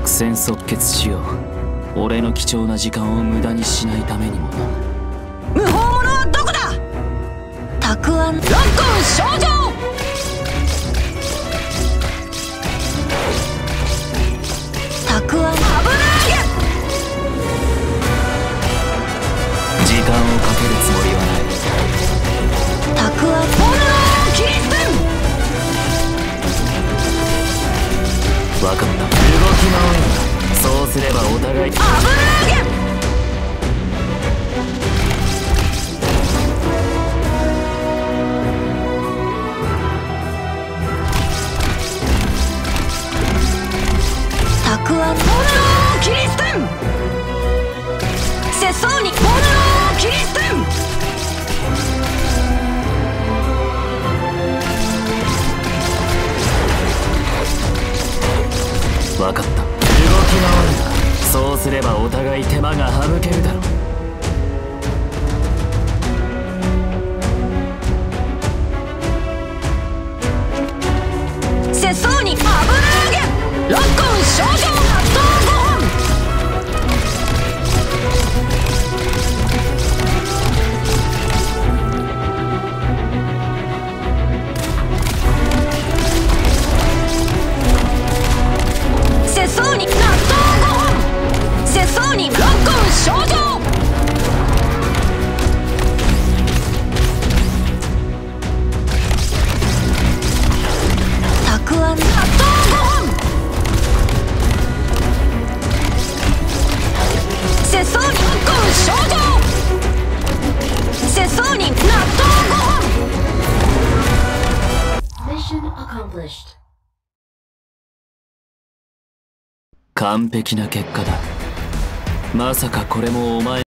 戦即決しよう。俺の貴重な時間を無駄にしないためにもな。 無法者はどこだ。たくあんロッコン少女。たくあん油揚げ。 時間をかけるつもりはない。 たくあん炎キリストン。 分かった。動き回るな。そうすればお互い。油揚げ。たくあん炎キリストン。節操に炎キリストン。 分かった。動き回るな。そうすればお互い手間が省けるだろう。 節操に油揚げ。ロッコン少女納豆ご飯。節操に納豆ご飯。節操にロッコン少女。たくあん納豆ご飯。節操にロッコン少女。節操に納豆ご飯。 Mission accomplished. 完璧な結果だ。まさかこれもお前